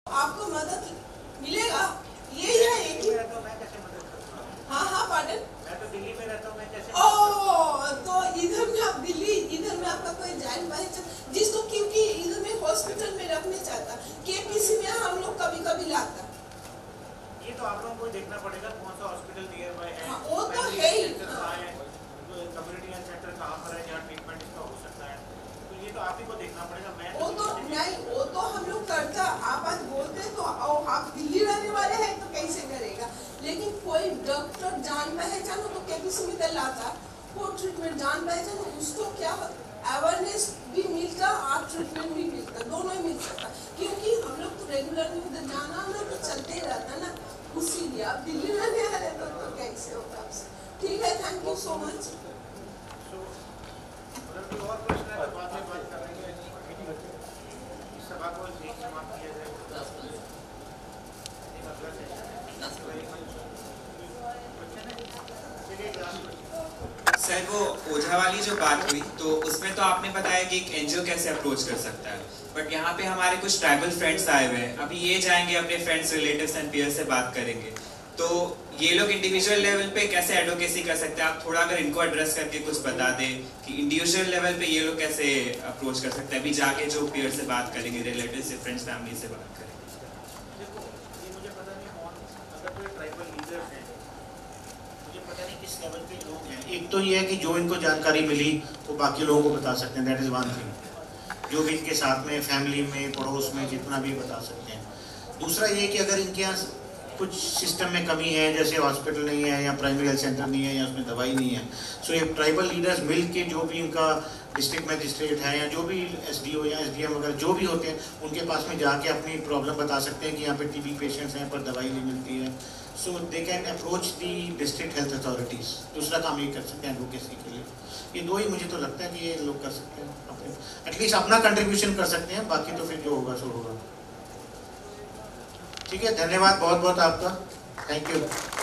आपको मदद मिलेगा, ये है एक ही। हाँ हाँ पार्डन, मैं तो दिल्ली में रहता हूँ, मैं कैसे? तो इधर में आप दिल्ली, इधर में आपका कोई जान पहचान जिसको, क्योंकि इधर में हॉस्पिटल में रखने चाहता, केपीसी में हम लोग कभी कभी लाता। ये तो आप लोगों को देखना पड़ेगा कौन सा हॉस्पिटल नियर बाय है। वो तो है ही, कम्युनिटी हेल्थ सेंटर कहाँ पर है जहाँ ट्रीटमेंट इसका हो सकता है, तो ये तो आप ही को देखना पड़ेगा। मैं वो तो नहीं, वो तो हम लोग करता। आप आज बोलते तो आप दिल्ली रहने वाले हैं तो कैसे करेगा, लेकिन कोई डॉक्टर जान पहचान हो तो केपीसी में लाता, वो ट्रीटमेंट जान पहचान उसको क्या अवेयरनेस भी मिलता और ट्रीटमेंट भी मिलता, दोनों ही मिल सकता। क्योंकि हम लोग तो रेगुलर में उधर जाना हम लोग तो चलते ही रहता ना, उसीलिए आप दिल्ली रहने वाले तो कैसे होगा आपसे। ठीक है, थैंक यू सो मच। अगर कोई और प्रश्न है तो बाद में बात कर लेंगे। इस सभा को एक समाप्त किया जाए। अगला सर, वो ओझा वाली जो बात हुई तो उसमें तो आपने बताया कि एक एनजीओ कैसे अप्रोच कर सकता है, बट यहाँ पे हमारे कुछ ट्राइबल फ्रेंड्स आए हुए हैं। अभी ये जाएंगे अपने फ्रेंड्स, रिलेटिव्स एंड पीयर्स से बात करेंगे, तो ये लोग इंडिविजुअल लेवल पे कैसे एडवोकेसी कर सकते हैं? आप थोड़ा अगर इनको एड्रेस करके कुछ बता दें कि इंडिविजुअल लेवल पे ये लोग कैसे अप्रोच कर सकते हैं, अभी जाके जो पीयर से बात करेंगे, रिलेटिव से, फ्रेंड्स, फैमिली से बात करेंगे। देखो, ये मुझे पता नहीं कौन, अगर कोई ट्राइबल लीडर्स हैं, मुझे पता नहीं किस लेवल पे लोग हैं। एक तो ये है कि जो इनको जानकारी मिली वो बाकी लोगों को बता सकते हैं, दैट इज़ वन थिंग। जो भी इनके साथ में, फैमिली में, पड़ोस में, जितना भी बता सकते हैं। दूसरा ये कि अगर इनके यहाँ कुछ सिस्टम में कमी है, जैसे हॉस्पिटल नहीं है या प्राइमरी हेल्थ सेंटर नहीं है या उसमें दवाई नहीं है, सो ये ट्राइबल लीडर्स मिल के जो भी इनका डिस्ट्रिक्ट मजिस्ट्रेट है या जो भी एसडीओ या एसडीएम वगैरह जो भी होते हैं, उनके पास में जाके अपनी प्रॉब्लम बता सकते हैं कि यहाँ पे टीबी पेशेंट्स हैं पर दवाई नहीं मिलती है। So they can approach the district health authorities. दूसरा काम ये कर सकते हैं एडवोकेसी के लिए। ये दो ही मुझे तो लगता है कि ये लोग कर सकते हैं, अपने एटलीस्ट अपना कंट्रीब्यूशन कर सकते हैं, बाकी तो फिर जो होगा सो होगा। ठीक है, धन्यवाद बहुत बहुत आपका, थैंक यू।